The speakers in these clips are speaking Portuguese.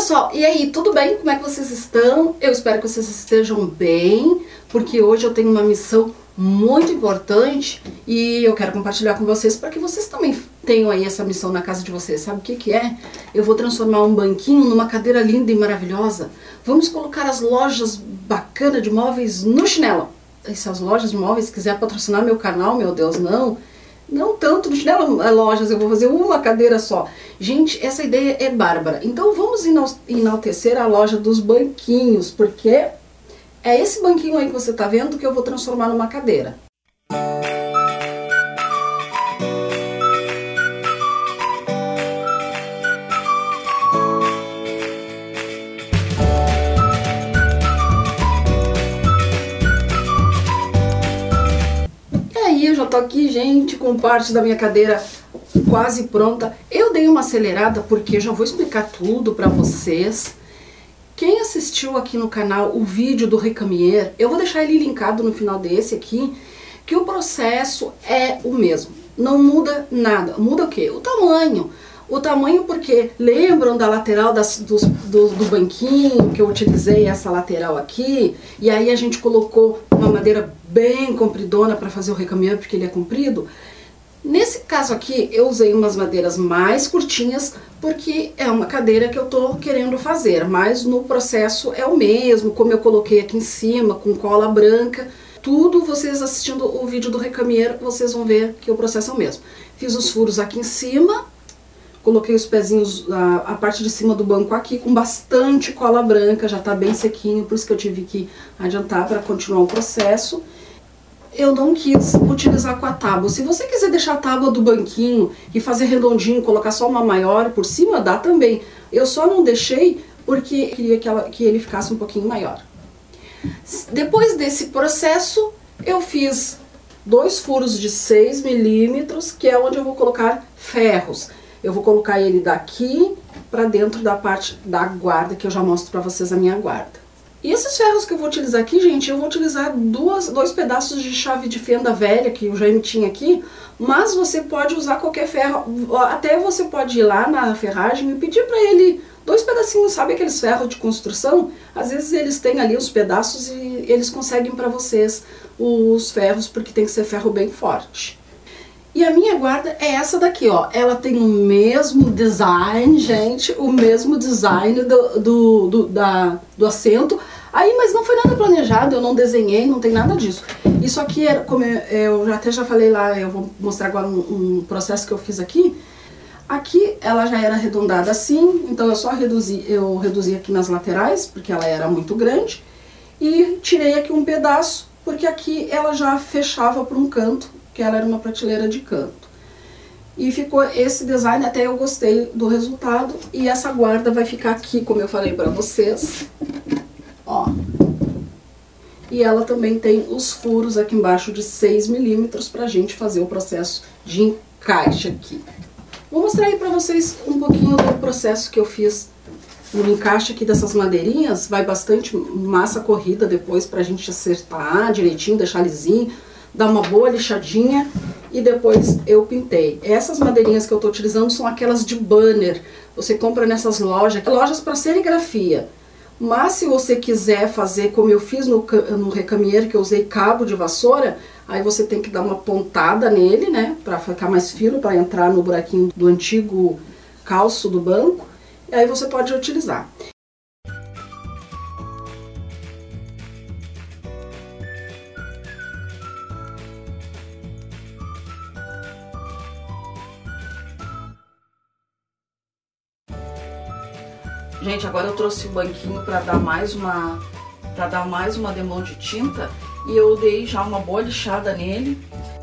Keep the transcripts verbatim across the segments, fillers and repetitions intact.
pessoal, e aí, tudo bem? Como é que vocês estão? Eu espero que vocês estejam bem, porque hoje eu tenho uma missão muito importante e eu quero compartilhar com vocês para que vocês também tenham aí essa missão na casa de vocês. Sabe o que que é? Eu vou transformar um banquinho numa cadeira linda e maravilhosa. Vamos colocar as lojas bacanas de móveis no chinelo. E se as lojas de móveis quiserem patrocinar meu canal, meu Deus, não... Não tanto no chinelo, lojas, eu vou fazer uma cadeira só. Gente, essa ideia é bárbara. Então vamos enaltecer a loja dos banquinhos, porque é esse banquinho aí que você tá vendo que eu vou transformar numa cadeira. Eu já tô aqui, gente, com parte da minha cadeira quase pronta. Eu dei uma acelerada porque já vou explicar tudo pra vocês. Quem assistiu aqui no canal o vídeo do Recamier, eu vou deixar ele linkado no final desse aqui, que o processo é o mesmo. Não muda nada. Muda o quê? O tamanho. O tamanho porque lembram da lateral das, do, do, do banquinho, que eu utilizei essa lateral aqui, e aí a gente colocou uma madeira bem compridona para fazer o recamier, porque ele é comprido. Nesse caso aqui eu usei umas madeiras mais curtinhas, porque é uma cadeira que eu tô querendo fazer, mas no processo é o mesmo, como eu coloquei aqui em cima, com cola branca. Tudo, vocês assistindo o vídeo do recamier, vocês vão ver que o processo é o mesmo. Fiz os furos aqui em cima. Coloquei os pezinhos, a, a parte de cima do banco aqui com bastante cola branca, já tá bem sequinho, por isso que eu tive que adiantar para continuar o processo. Eu não quis utilizar com a tábua. Se você quiser deixar a tábua do banquinho e fazer redondinho, colocar só uma maior por cima, dá também. Eu só não deixei porque queria que, ela, que ele ficasse um pouquinho maior. Depois desse processo, eu fiz dois furos de seis milímetros, que é onde eu vou colocar ferros. Eu vou colocar ele daqui para dentro da parte da guarda, que eu já mostro para vocês a minha guarda. E esses ferros que eu vou utilizar aqui, gente, eu vou utilizar duas, dois pedaços de chave de fenda velha, que o Jaime tinha aqui, mas você pode usar qualquer ferro, até você pode ir lá na ferragem e pedir para ele dois pedacinhos, sabe aqueles ferros de construção? Às vezes eles têm ali os pedaços e eles conseguem para vocês os ferros, porque tem que ser ferro bem forte. E a minha guarda é essa daqui, ó. Ela tem o mesmo design, gente, o mesmo design do, do, do, da, do assento. Aí, mas não foi nada planejado, eu não desenhei, não tem nada disso. Isso aqui, era, como eu, eu já, até já falei lá, eu vou mostrar agora um, um processo que eu fiz aqui. Aqui ela já era arredondada assim, então eu só reduzi, eu reduzi aqui nas laterais, porque ela era muito grande. E tirei aqui um pedaço, porque aqui ela já fechava por um canto, que ela era uma prateleira de canto. E ficou esse design, até eu gostei do resultado. E essa guarda vai ficar aqui, como eu falei pra vocês. Ó. E ela também tem os furos aqui embaixo de seis milímetros pra gente fazer o processo de encaixe aqui. Vou mostrar aí pra vocês um pouquinho do processo que eu fiz no encaixe aqui dessas madeirinhas. Vai bastante massa corrida depois pra gente acertar direitinho, deixar lisinho. Dá uma boa lixadinha e depois eu pintei. Essas madeirinhas que eu tô utilizando são aquelas de banner. Você compra nessas lojas, lojas para serigrafia. Mas se você quiser fazer como eu fiz no, no recamier, que eu usei cabo de vassoura, aí você tem que dar uma pontada nele, né, para ficar mais fino, para entrar no buraquinho do antigo calço do banco. E aí você pode utilizar. Gente, agora eu trouxe o banquinho para dar mais uma para dar mais uma demão de tinta e eu dei já uma boa lixada nele.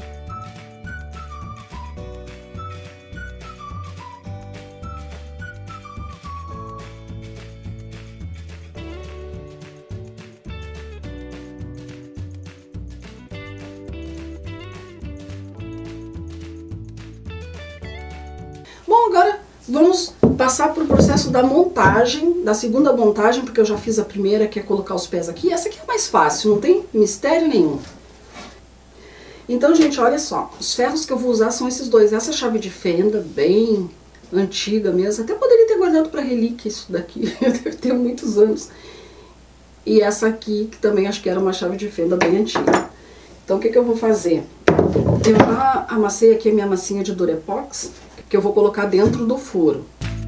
Bom, agora vamos passar para o processo da montagem, da segunda montagem, porque eu já fiz a primeira, que é colocar os pés aqui. Essa aqui é mais fácil, não tem mistério nenhum. Então, gente, olha só, os ferros que eu vou usar são esses dois. Essa chave de fenda, bem antiga mesmo, até poderia ter guardado para relíquia isso daqui, deve ter muitos anos. E essa aqui, que também acho que era uma chave de fenda bem antiga. Então o que que eu vou fazer? Eu já amassei aqui a minha massinha de Durepox, que eu vou colocar dentro do furo.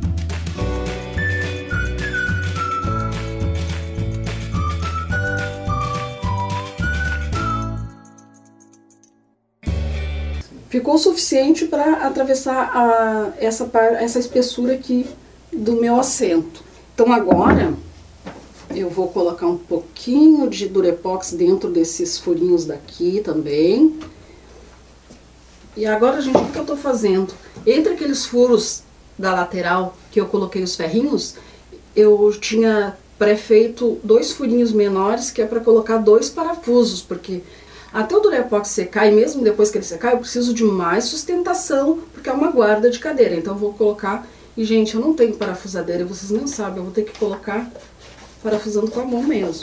Ficou o suficiente para atravessar a, essa, essa espessura aqui do meu assento. Então agora eu vou colocar um pouquinho de Durepox dentro desses furinhos daqui também. E agora, gente, o que eu tô fazendo? Entre aqueles furos da lateral que eu coloquei os ferrinhos, eu tinha pré-feito dois furinhos menores, que é para colocar dois parafusos, porque até o Durepox secar, e mesmo depois que ele secar, eu preciso de mais sustentação, porque é uma guarda de cadeira. Então eu vou colocar, e gente, eu não tenho parafusadeira, vocês não sabem, eu vou ter que colocar parafusando com a mão mesmo.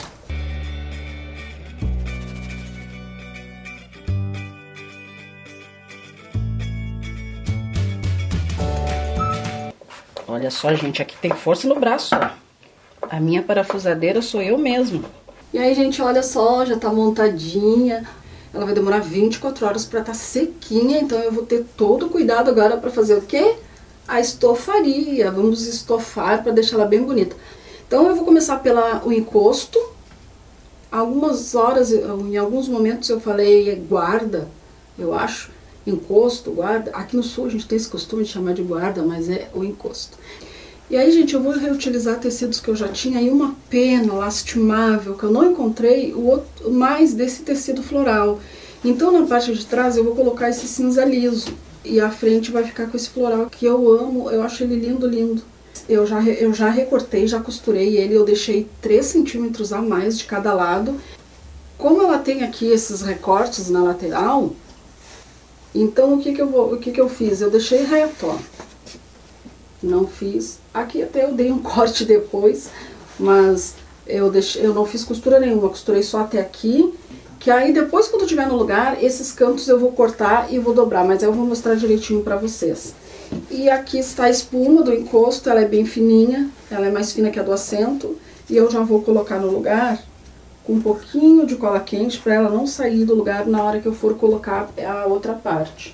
Olha só, gente, aqui tem força no braço, ó. A minha parafusadeira sou eu mesmo. E aí, gente, olha só, já tá montadinha. Ela vai demorar vinte e quatro horas pra estar sequinha, então eu vou ter todo o cuidado agora pra fazer o quê? A estofaria. Vamos estofar pra deixar ela bem bonita. Então eu vou começar pelo encosto. Algumas horas, em alguns momentos eu falei guarda, eu acho. Encosto, guarda. Aqui no sul a gente tem esse costume de chamar de guarda, mas é o encosto. E aí, gente, eu vou reutilizar tecidos que eu já tinha e uma pena lastimável, que eu não encontrei o outro, mais desse tecido floral. Então, na parte de trás eu vou colocar esse cinza liso. E a frente vai ficar com esse floral que eu amo, eu acho ele lindo, lindo. Eu já, eu já recortei, já costurei ele, eu deixei três centímetros a mais de cada lado. Como ela tem aqui esses recortes na lateral, então o que que eu, vou, o que que eu fiz? Eu deixei reto, ó. Não fiz, aqui até eu dei um corte depois, mas eu, deixei, eu não fiz costura nenhuma, costurei só até aqui, que aí depois quando eu estiver no lugar, esses cantos eu vou cortar e vou dobrar, mas eu vou mostrar direitinho pra vocês. E aqui está a espuma do encosto, ela é bem fininha, ela é mais fina que a do assento, e eu já vou colocar no lugar com um pouquinho de cola quente para ela não sair do lugar na hora que eu for colocar a outra parte.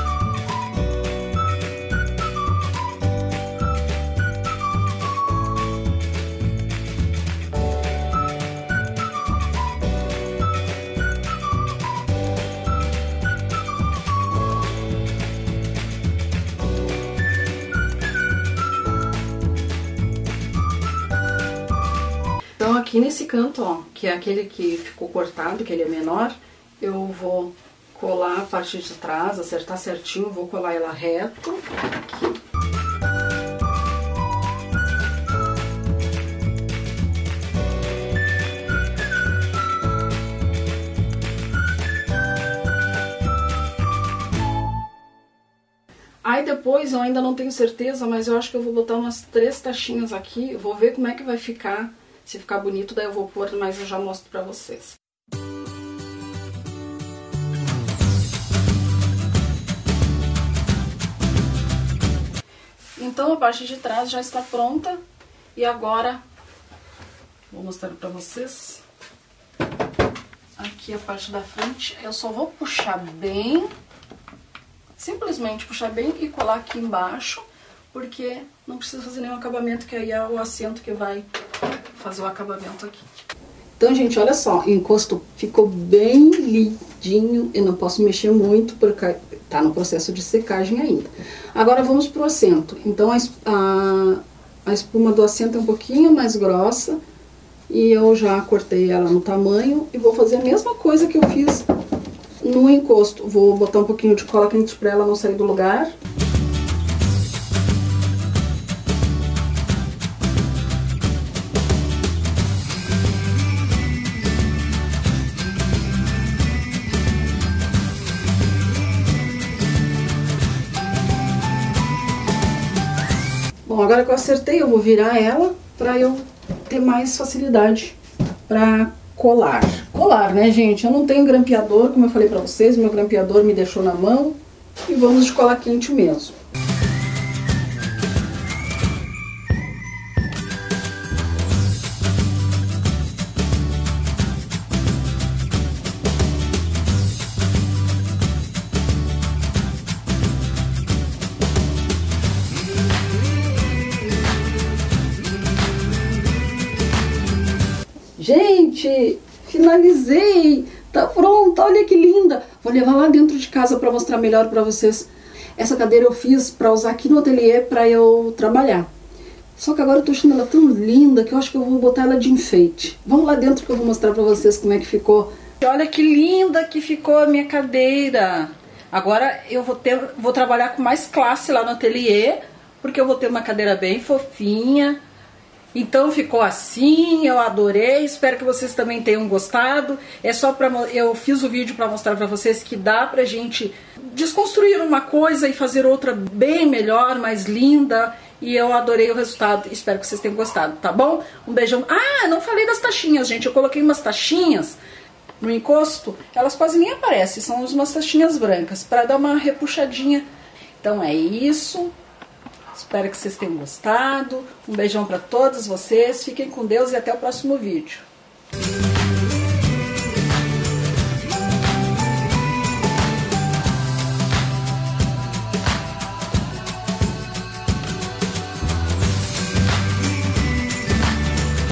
Então aqui nesse canto, ó, que é aquele que ficou cortado, que ele é menor, eu vou colar a parte de trás, acertar certinho, vou colar ela reto aqui. Aí depois eu ainda não tenho certeza, mas eu acho que eu vou botar umas três tachinhas aqui, vou ver como é que vai ficar. Se ficar bonito, daí eu vou pôr, mas eu já mostro pra vocês. Então a parte de trás já está pronta. E agora, vou mostrar pra vocês. Aqui a parte da frente, eu só vou puxar bem, simplesmente puxar bem e colar aqui embaixo, porque não precisa fazer nenhum acabamento, que aí é o assento que vai fazer o acabamento aqui. Então, gente, olha só, o encosto ficou bem lindinho, eu não posso mexer muito porque tá no processo de secagem ainda. Agora vamos pro assento. Então a, a, a espuma do assento é um pouquinho mais grossa e eu já cortei ela no tamanho e vou fazer a mesma coisa que eu fiz no encosto. Vou botar um pouquinho de cola quente para ela não sair do lugar. Bom, agora que eu acertei, eu vou virar ela pra eu ter mais facilidade pra colar. Colar, né, gente? Eu não tenho grampeador, como eu falei pra vocês, meu grampeador me deixou na mão. E vamos de cola quente mesmo. Gente, finalizei! Tá pronta, olha que linda! Vou levar lá dentro de casa para mostrar melhor para vocês. Essa cadeira eu fiz para usar aqui no ateliê para eu trabalhar. Só que agora eu tô achando ela tão linda que eu acho que eu vou botar ela de enfeite. Vamos lá dentro que eu vou mostrar para vocês como é que ficou. Olha que linda que ficou a minha cadeira! Agora eu vou, ter, vou trabalhar com mais classe lá no ateliê, porque eu vou ter uma cadeira bem fofinha. Então ficou assim, eu adorei, espero que vocês também tenham gostado. É só pra, eu fiz o vídeo para mostrar para vocês que dá pra gente desconstruir uma coisa e fazer outra bem melhor, mais linda. E eu adorei o resultado, espero que vocês tenham gostado, tá bom? Um beijão. Ah, não falei das taxinhas, gente, eu coloquei umas taxinhas no encosto, elas quase nem aparecem, são umas taxinhas brancas, para dar uma repuxadinha. Então é isso. Espero que vocês tenham gostado. Um beijão para todos vocês. Fiquem com Deus e até o próximo vídeo.